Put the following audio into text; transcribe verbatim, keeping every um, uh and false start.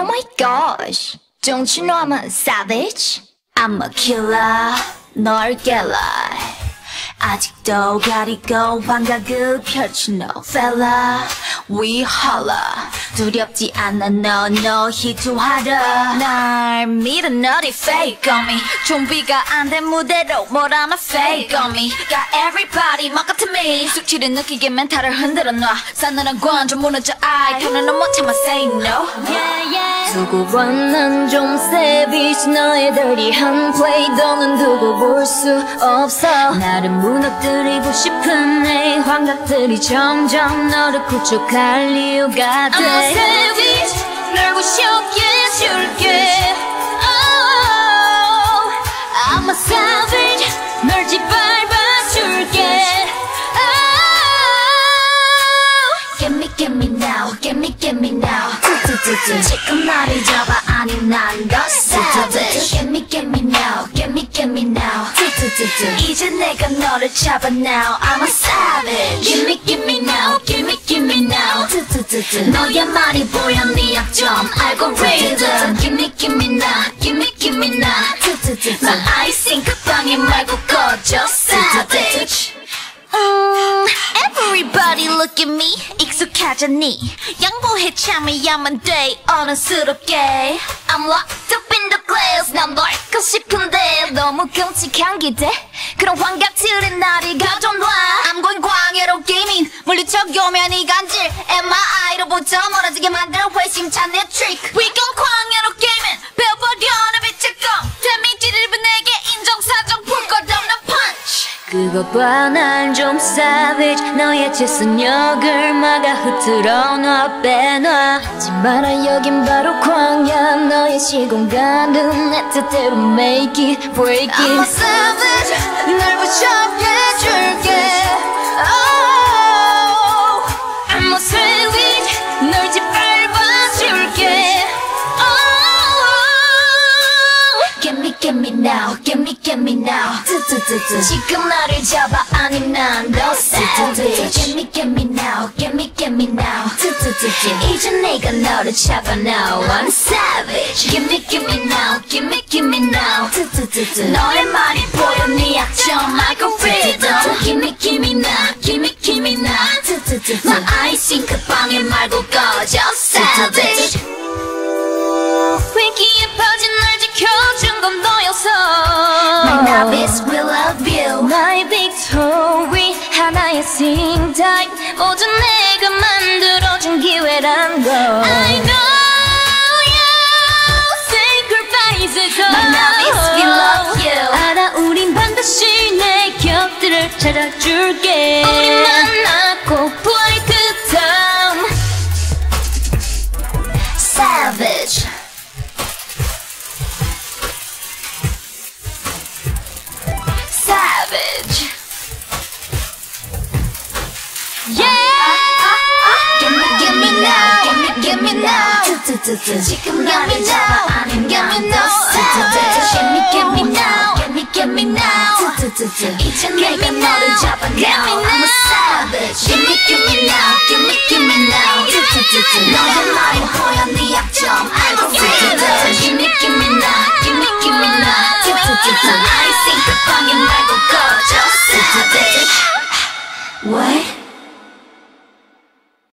Oh my gosh, don't you know I'm a savage? I'm a killer, 널 깰라. 아직도 가리고 환각을 펼친 no fella. We holla. 두렵지 않아 no no 희투하라. 날 믿어 너리 fake on me. 준비가 안 된 무대로 뭘 하나 fake on me. Got everybody 막 같은 me. 수치를 느끼게 멘탈을 흔들어 놔. 싸늘한 관점 무너져 I 더는 넌 못 참아 say no. Yeah, yeah. 두고 봐 난 좀 savage. 너의 dirty한 play 너는 두고 볼 수 없어. 나를 무너뜨리고 싶은 내 환각들이 점점 너를 구축할 이유가 돼. I'm a savage, 널 무시하게 해줄게. Oh, I'm a savage, 널 짓밟아줄게. Oh, get me, get me now, get me, get me now. 지금 나를 잡아 아니 난 더 savage. Get me, get me now, get me, get me now. 이제 내가 너를 잡아 now. I'm a savage. Give me, give me now, give me, give me now. 너의 말이 보여 네 약점 알고리즘. Give me, give me now, give me, give me now. 나 아이싱 그 방에 말고 꺼져 savage. 음, everybody look at me. 익숙하잖니. 양보해 참여야만 돼 어른스럽게. I'm locked up in the glass. 난 널 고 싶은데 너무 끔찍한 기대. 그런 환각들은 나를 가져놔. I'm going 광야로 게이밍. 물리쳐오면 이간질 엠아이로부터 멀어지게 만들 회심찬 내 트릭. We gon' 광야로 게이밍. 배워버려 내 빛의 검. 데미지를 입은 내게 인정사정 풀 것 없는 punch. 그거 봐 난 좀 savage. 너의 재선역을 막아 흐트러 놔 빼놔. 하지 마라 여긴 바로 광야. 너의 시공간은 내 뜻대로 make it break it. I'm a savage, 널 무시하게 해줄게. Oh, I'm a savage, 널 짓밟아줄게. Oh, get me, get me now, get me, get me now. 지금 나를 잡아 아님 난 더 savage. Get me, get me now, get me, get me now. 이제 내가 너를 잡아 now. I'm savage. Give me, give me now, give me, give me now. 너의 말이 보여 네 약점 알고리즘. Give me, give me now, give me, give me now. 나 아이싱 그 방에 말고 꺼져 savage. 위기에 빠진 날 지켜준 건 너였어. My novice will love you. 나의 victory 하나의 sing time. 모두 내가 만들어준 기회란 걸. I know you sacrifices. My novice will love you. 알아 우린 반드시 내 곁들을 찾아줄게. 우리 만나고 play good time. Savage. Savage. Yeah. Give me, give me now. Give me, give me now. 지금 나를 잡아 아님 난 더 savage. Give me, give me now. Give me, give me now. 이제 내가 너를 잡아 now. I'm a savage. Give me, give me now. Give me, give me now.